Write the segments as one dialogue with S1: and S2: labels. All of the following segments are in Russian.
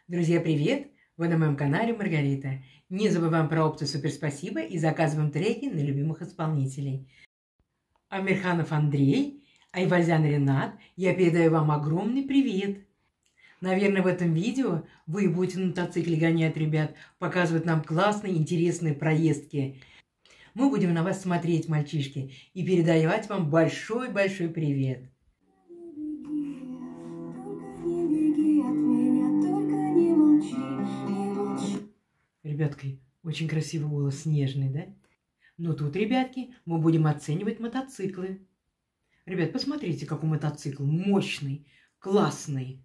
S1: Друзья, привет! Вы на моем канале Маргарита. Не забываем про опцию «Супер спасибо» и заказываем треки на любимых исполнителей. Амирханов Андрей, Айвазян Ренат, я передаю вам огромный привет. Наверное, в этом видео вы будете на мотоцикле гонять, ребят, показывать нам классные, интересные проездки. Мы будем на вас смотреть, мальчишки, и передавать вам большой-большой привет. Ребятки, очень красивый голос, нежный, да? Но тут, ребятки, мы будем оценивать мотоциклы. Ребят, посмотрите, какой мотоцикл. Мощный, классный.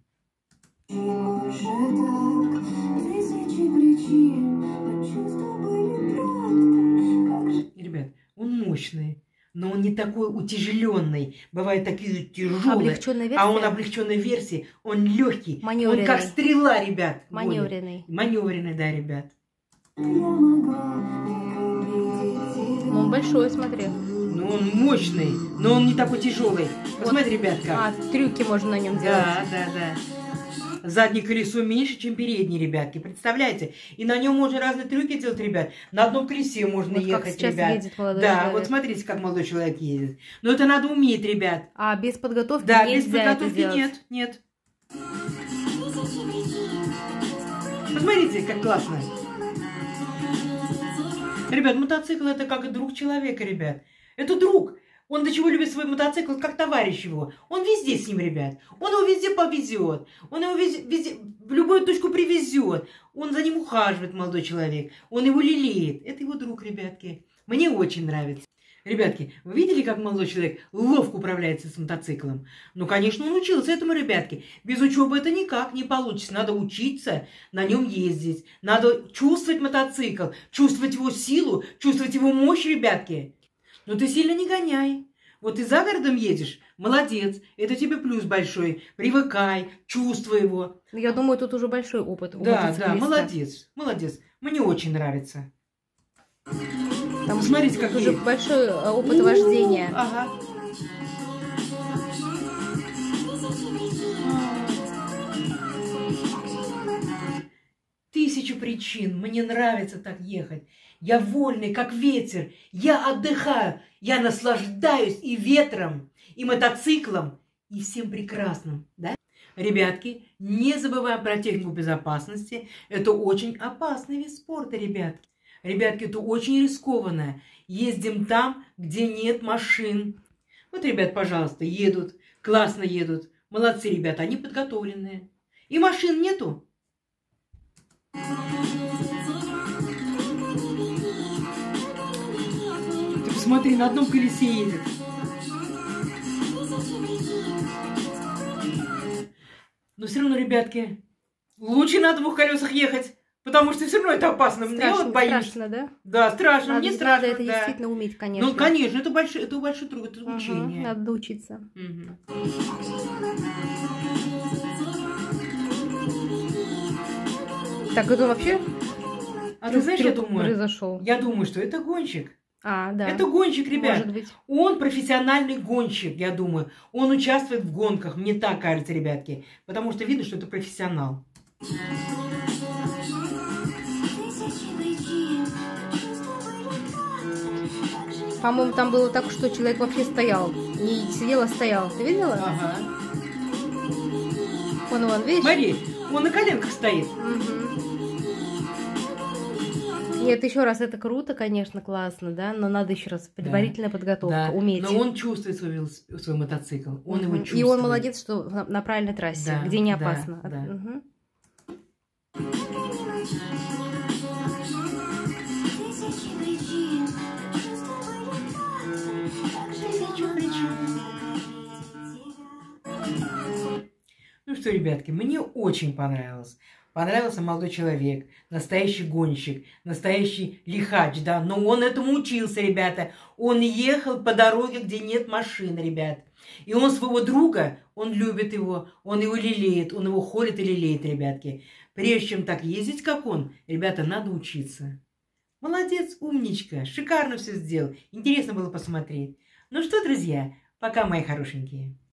S1: Ребят, он мощный, но он не такой утяжеленный. Бывают такие тяжелые. А он облегченной версии, он легкий. Он как стрела, ребят.
S2: Маневренный.
S1: Маневренный, да, ребят.
S2: Он большой, смотри.
S1: Ну, он мощный, но он не такой тяжелый. Посмотри, ребят, как.
S2: Трюки можно на нем делать.
S1: Да. Заднее колесо меньше, чем переднее, ребятки. Представляете? И на нем можно разные трюки делать, ребят. На одном колесе можно ехать,
S2: как сейчас
S1: ребят.
S2: едет молодой
S1: человек. Вот смотрите, как молодой человек едет. Но это надо уметь, ребят.
S2: А без подготовки
S1: нельзя
S2: без
S1: подготовки
S2: это делать.
S1: нет. Посмотрите, как классно. Ребят, мотоцикл это как друг человека, ребят. Это друг. Он до чего любит свой мотоцикл, как товарищ его. Он везде с ним, ребят. Он его везде повезет. Он его везде в любую точку привезет. Он за ним ухаживает, молодой человек. Он его лелеет. Это его друг, ребятки. Мне очень нравится. Ребятки, вы видели, как молодой человек ловко управляется с мотоциклом? Ну, конечно, он учился этому, ребятки. Без учебы это никак не получится. Надо учиться на нем ездить. Надо чувствовать мотоцикл, чувствовать его силу, чувствовать его мощь, ребятки. Но ты сильно не гоняй. Вот ты за городом едешь, молодец. Это тебе плюс большой. Привыкай, чувствуй его.
S2: Я думаю, тут уже большой опыт.
S1: Да, молодец. Мне очень нравится.
S2: Там,
S1: смотрите, как
S2: уже большой опыт вождения.
S1: Ага. Тысячу причин. Мне нравится так ехать. Я вольный, как ветер. Я отдыхаю. Я наслаждаюсь и ветром, и мотоциклом, и всем прекрасным. Да? Ребятки, не забываем про технику безопасности. Это очень опасный вид спорта, ребятки. Ребятки, это очень рискованно. Ездим там, где нет машин. Вот, ребят, пожалуйста, едут. Классно едут. Молодцы, ребята, они подготовленные. И машин нету. Ты посмотри, на одном колесе едет. Но все равно, ребятки, лучше на двух колесах ехать. Потому что все равно это опасно.
S2: Страшно,
S1: мне вот боюсь.
S2: Страшно, да?
S1: Да, страшно. Мне страшно.
S2: Надо это действительно уметь, конечно.
S1: Ну, конечно, это большой труд, это учение.
S2: Надо доучиться. Так, это вообще?
S1: А ты знаешь,
S2: произошел?
S1: Я думаю, что это гонщик.
S2: Да.
S1: Это гонщик, ребят.
S2: Может быть.
S1: Он профессиональный гонщик, я думаю. Он участвует в гонках, мне так кажется, ребятки. Потому что видно, что это профессионал.
S2: По-моему, там было так, что человек вообще стоял. Не сидел, а стоял. Ты видела?
S1: Ага.
S2: Вон, видишь?
S1: Смотри, он на коленках стоит.
S2: Нет, еще раз, это круто, конечно, классно, да, но надо еще раз предварительная подготовка, уметь.
S1: Но он чувствует свой мотоцикл, он его чувствует.
S2: И он молодец, что на правильной трассе, где не опасно.
S1: Да. Ну что, ребятки, мне очень понравилось. Понравился молодой человек, настоящий гонщик, настоящий лихач, да. Но он этому учился, ребята. Он ехал по дороге, где нет машин, ребят. И он своего друга, он любит его, он его лелеет, он его холит и лелеет, ребятки. Прежде чем так ездить, как он, ребята, надо учиться. Молодец, умничка, шикарно все сделал. Интересно было посмотреть. Ну что, друзья, пока, мои хорошенькие.